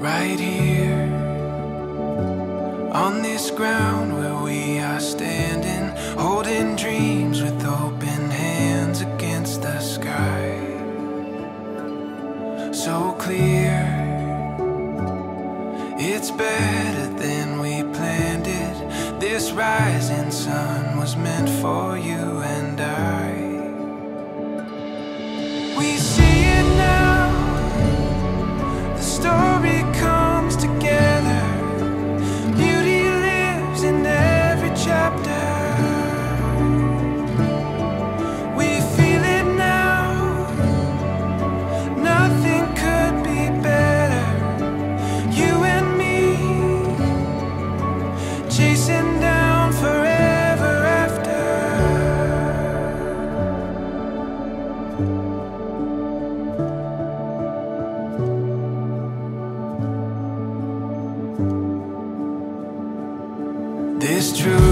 right here on this ground where we are standing, holding dreams with open hands against the sky. So clear, it's better than we planned it. This rising sun was meant for you and I. We see it now, the story comes together. Beauty lives in every chapter. We feel it now, nothing could be better. You and me, chasing down forever after. This truth